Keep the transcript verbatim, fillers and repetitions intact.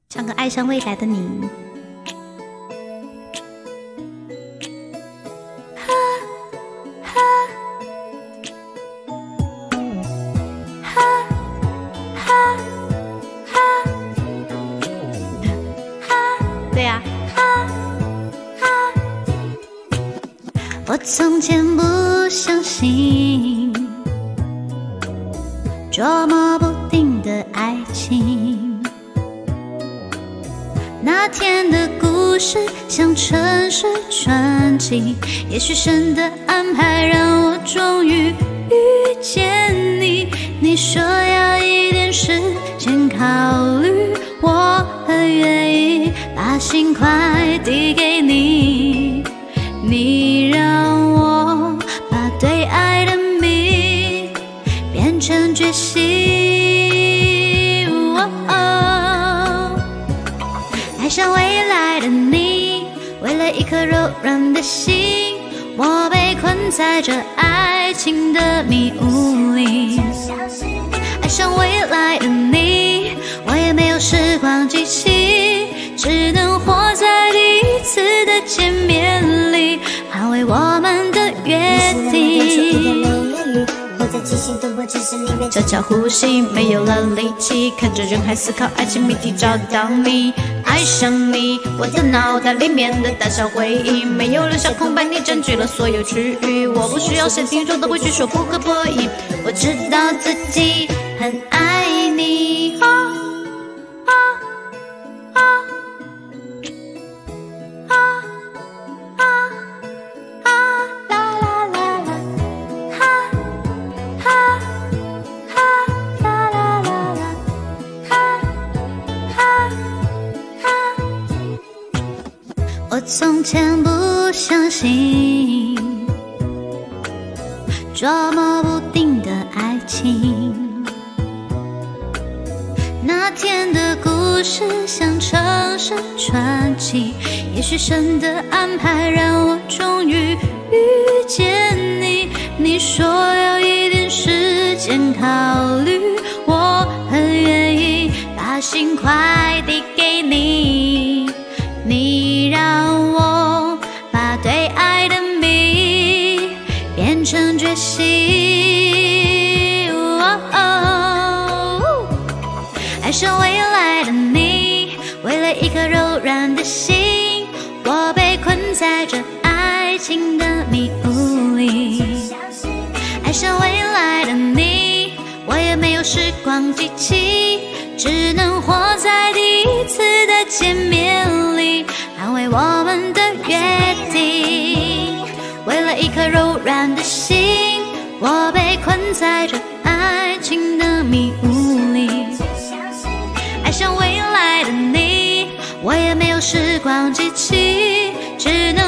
唱个爱上未来的你。哈哈哈哈哈哈，对呀、啊，哈哈。我从前不相信捉摸不定的爱情。 那天的故事像城市传奇，也许神的安排让我终于遇见你。你说要一点时间考虑，我很愿意把心快递给你。你让我把对爱的谜变成决心。哦哦 爱上未来的你，为了一颗柔软的心，我被困在这爱情的迷雾里。爱上未来的你，我也没有时光机器，只能活在第一次的见面里，捍卫我们的约定。 悄悄呼吸，没有了力气，看着人海思考爱情谜题，找到你，爱上你，我的脑袋里面的大小回忆，没有留下空白，你占据了所有区域，我不需要谁听说都会去说不可不可以，我知道自己很爱你。啊啊啊啊啊啊啦啦啦啦，哈。 我从前不相信捉摸不定的爱情，那天的故事像城市传奇，也许神的安排让我终于遇见你。你说要一点时间考虑，我很愿意把心快递给你。 你让我把对爱的谜变成决心。哦哦、爱上未来的你，为了一颗柔软的心，我被困在这爱情的迷雾里。爱上未来的你，我也没有时光机器，只能活在第一次的见面里，捍卫我们的约定。为了一颗柔软的心，我被困在这爱情的迷雾里。爱上未来的你，我也没有时光机器，只能